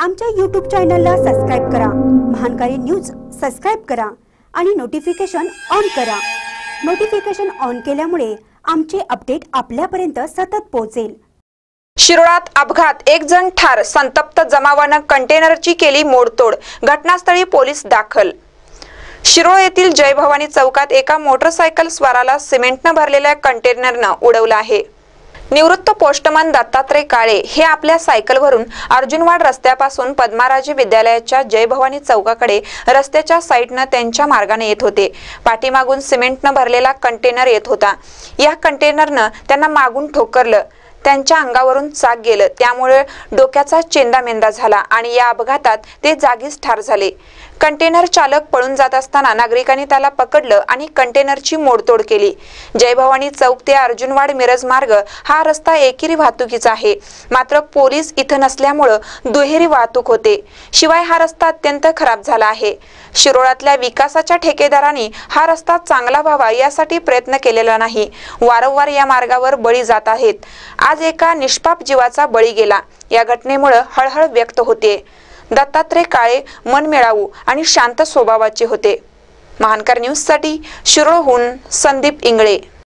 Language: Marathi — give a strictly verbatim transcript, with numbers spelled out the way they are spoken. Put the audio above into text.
आमच्या यूट्यूब चॅनलला सबस्क्राइब करा, महानकारी न्यूज सबस्क्राइब करा आणि नोटिफिकेशन ऑन करा। नोटिफिकेशन ऑन केल्यामुळे आमचे अपडेट आपल्यापर्यंत सतत पोहोचेल। शिरोळात अपघात, एक जण ठार, संतप्त जमावाने कंटेनरची केली मोडतोड, घटनास्थळी पोलीस दाखल। शिरोळ येथील जय भवानी चौकात एका मोटरसायकल स्वाराला सिमेंटने भरलेल्या कंटेनरने उडवलं आहे। निवृत्त पोस्टमन दत्तात्रय काळे हे आपल्या सायकलवरून अर्जुनवाड रस्त्यापासून पद्माराजे विद्यालयाच्या जय भवानी चौकाकडे रस्त्याच्या साईडने त्यांच्या मार्गाने येत होते। पाठीमागून सिमेंटने भरलेला कंटेनर येत होता। या कंटेनरने त्यांना मागून ठोकरलं, त्यांच्या अंगावरून चाक गेलं, त्यामुळे डोक्याचा चेंदामेंदा झाला आणि या अपघातात ते जागीच ठार झाले। कंटेनर चालक पळून जात असताना नागरिकांनी त्याला पकडलं आणि कंटेनरची मोडतोड केली। जय भवानी चौक ते अर्जुनवाड मिरज मार्ग हा रस्ता एकेरी वाहतुकीचा आहे, मात्र पोलीस इथं नसल्यामुळे दुहेरी वाहतूक होते। शिवाय हा रस्ता अत्यंत खराब झाला आहे। शिरोळातल्या विकासाच्या ठेकेदारांनी हा रस्ता चांगला व्हावा यासाठी प्रयत्न केलेला नाही। वारंवार या मार्गावर बळी जात आहेत। आज एका निष्पाप जीवाचा बळी गेला। या घटनेमुळे हळहळ व्यक्त होते। दत्तात्रय काळे मनमिळावू आणि शांत स्वभावाचे होते। महानकर न्यूज साठी शिरोळहून संदीप इंगळे।